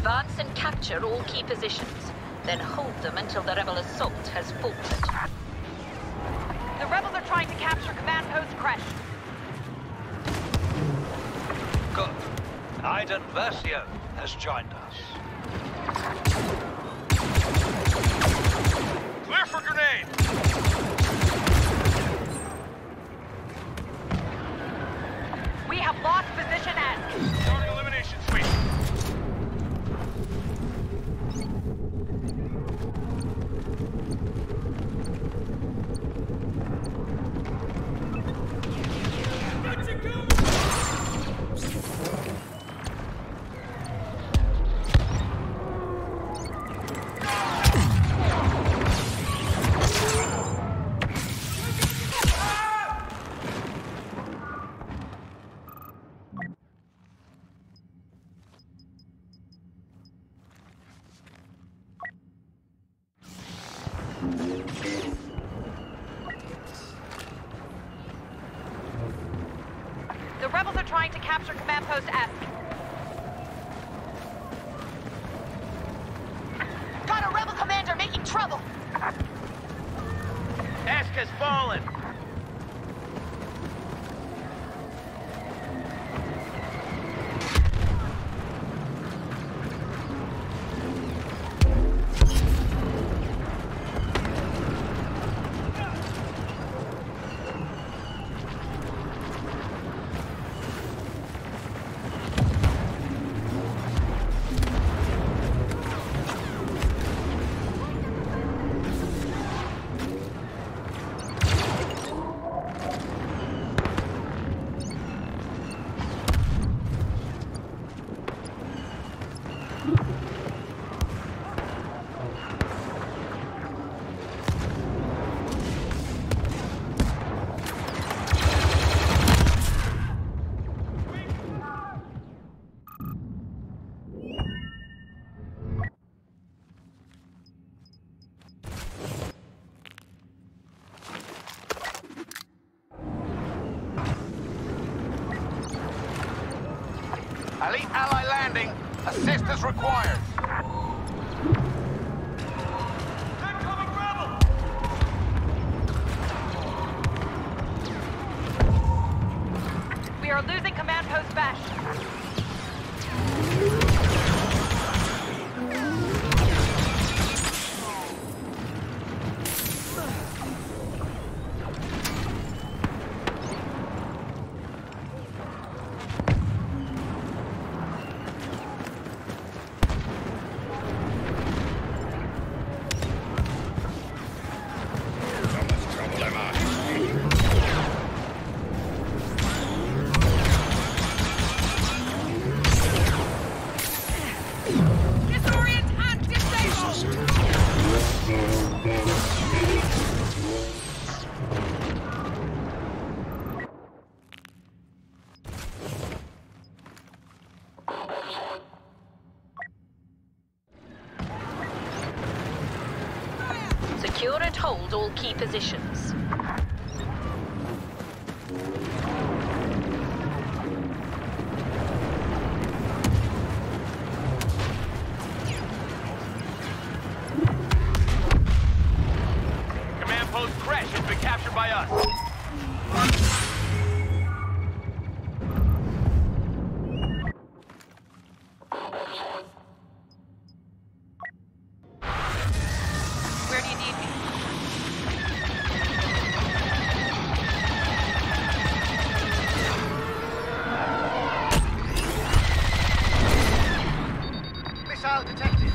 Advance and capture all key positions, then hold them until the rebel assault has faltered. The rebels are trying to capture Command Post Crash. Good. Iden Versio has joined us. Clear for grenade! We have lost position at... Starting elimination sweep. The rebels are trying to capture Command Post F. Got a rebel commander making trouble! Esk has fallen. Elite ally landing. Assistance required. Incoming rebel! We are losing Command Post Bash. Secure and hold all key positions. Command Post Crash has been captured by us. Where do you need me? Missile detected.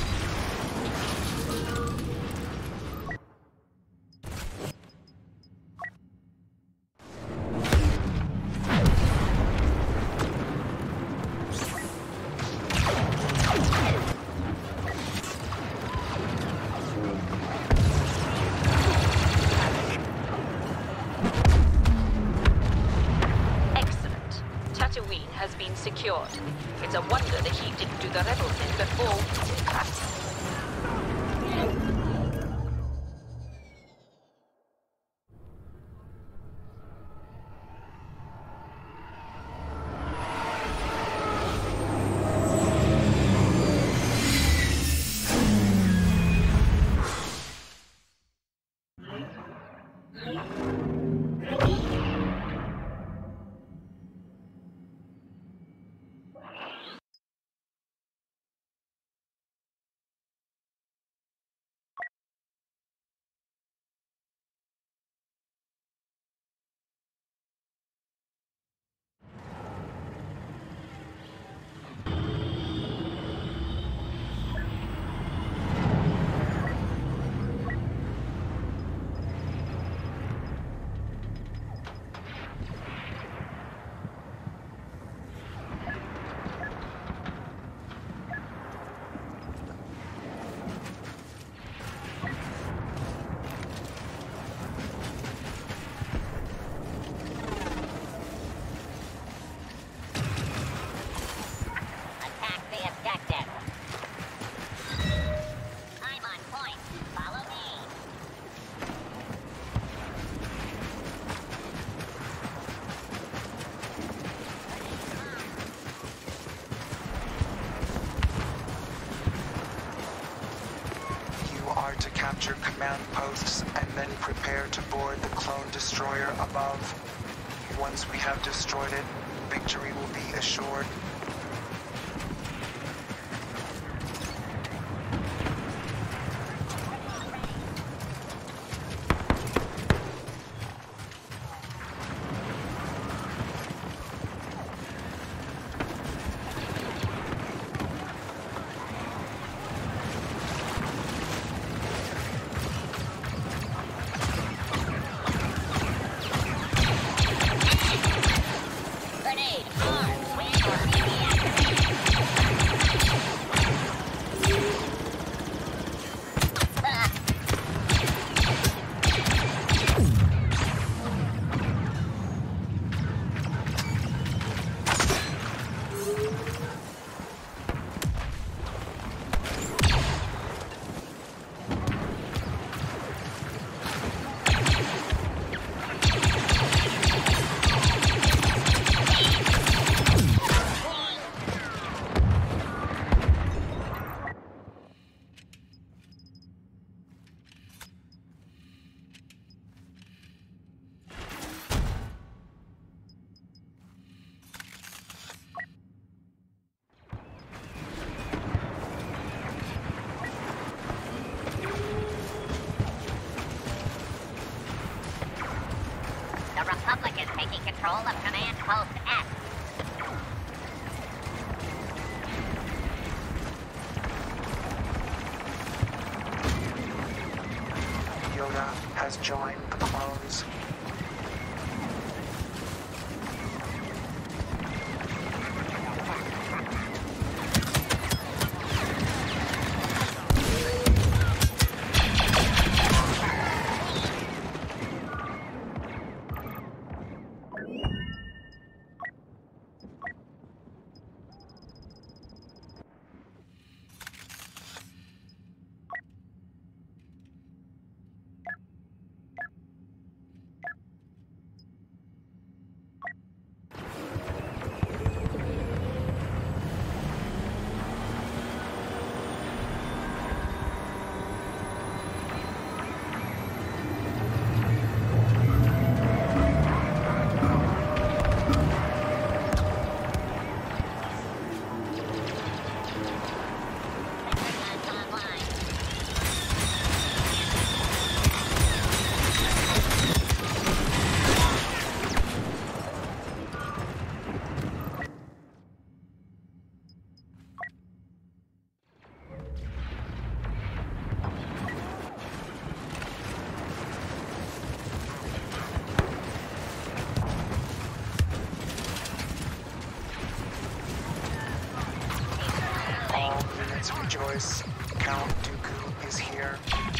Excellent. Tatooine has been secured. It's a wonder the Heat didn't do the rebels in before. to capture command posts and then prepare to board the clone destroyer above. Once we have destroyed it, victory will be assured. Control of Command Post F. Yoda has joined the clones. Rejoice, Count Dooku is here.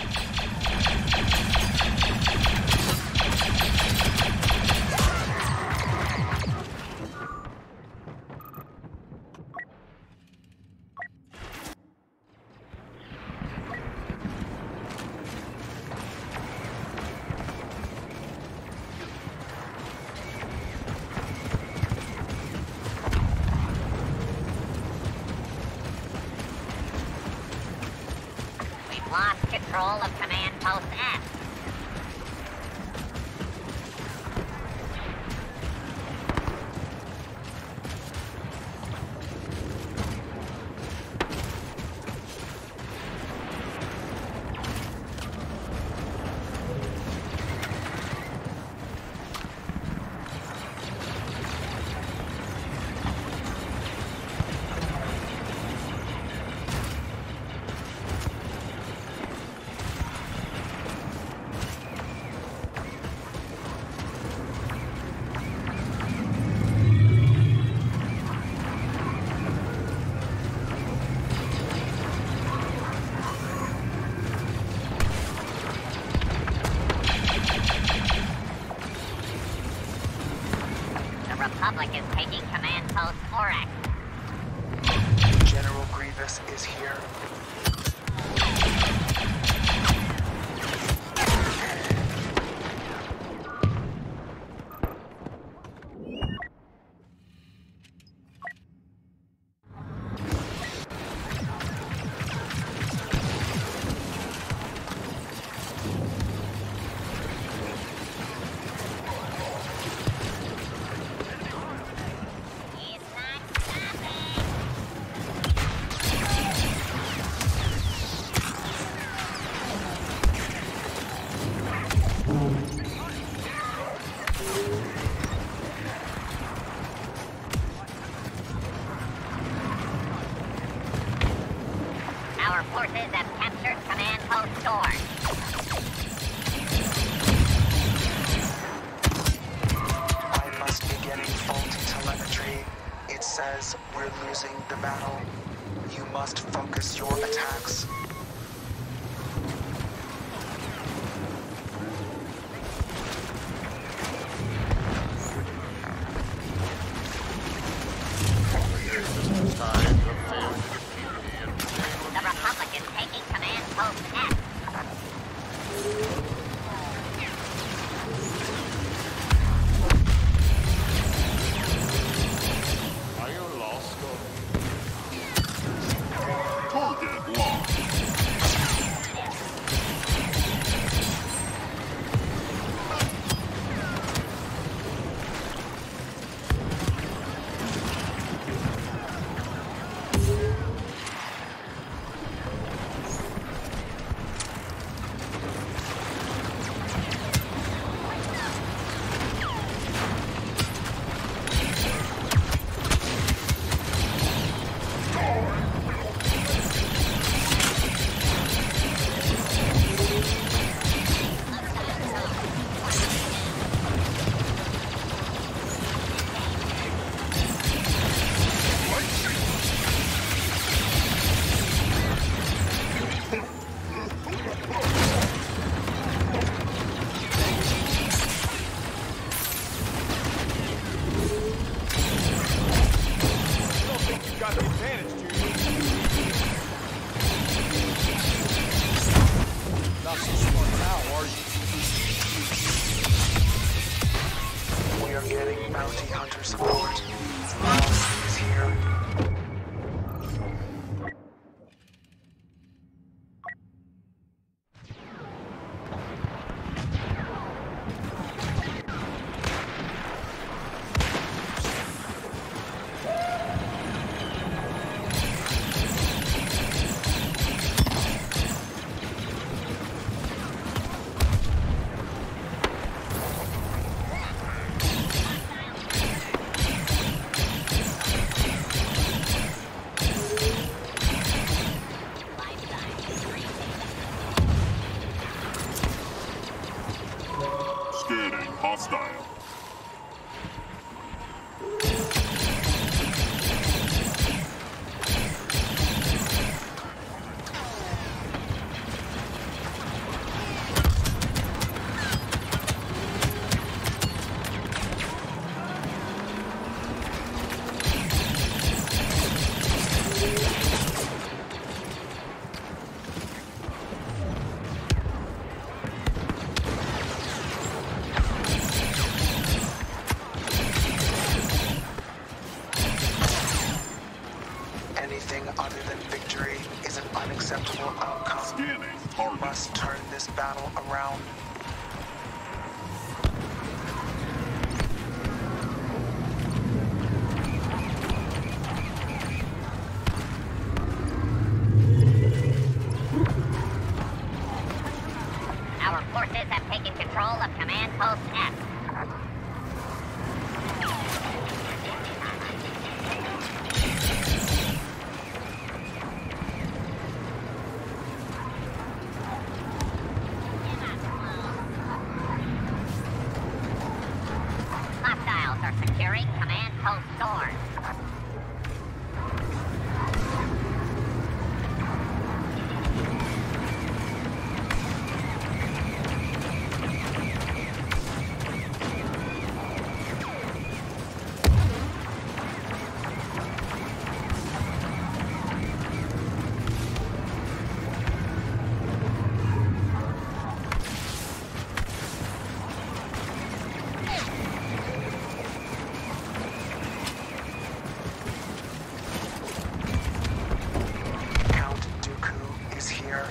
Lost control of Command Post F. Our forces have captured Command Post Storm. I must be getting faulty telemetry. It says we're losing the battle. You must focus your attacks. The Republic is taking Command Post F. Are you lost? Target locked. Got the advantage, Junior. Not so smart now, are you? We are getting bounty hunter support. Mouse is here. Scanning hostile. Anything other than victory is an unacceptable outcome. Scanning We target. must turn this battle around. Our forces have taken control of Command Post F. Hostiles are securing Command Post Storm. Count Dooku is here.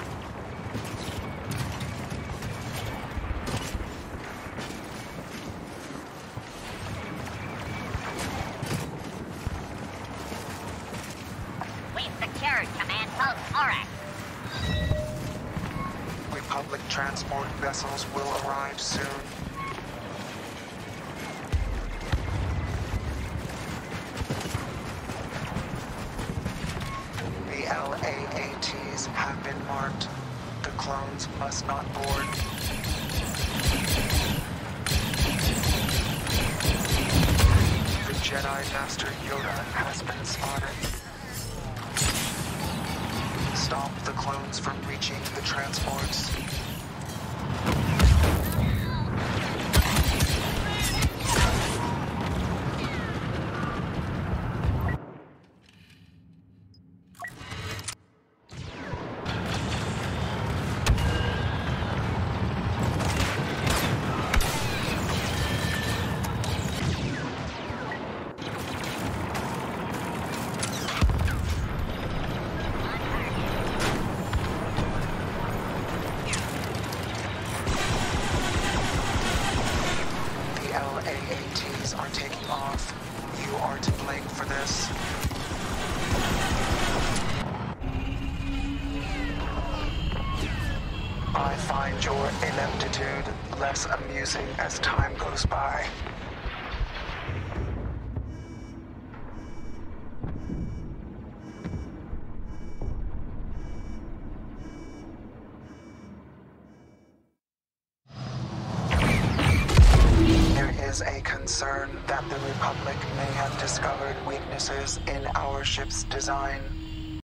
We've secured Command Post Aurex. Republic transport vessels will arrive soon. The The LAATs have been marked. The clones must not board. The Jedi Master Yoda has been spotted. Stop the clones from reaching the transports. LAATs are taking off. You are to blame for this. I find your ineptitude less amusing as time goes by. Is a concern that the Republic may have discovered weaknesses in our ship's design.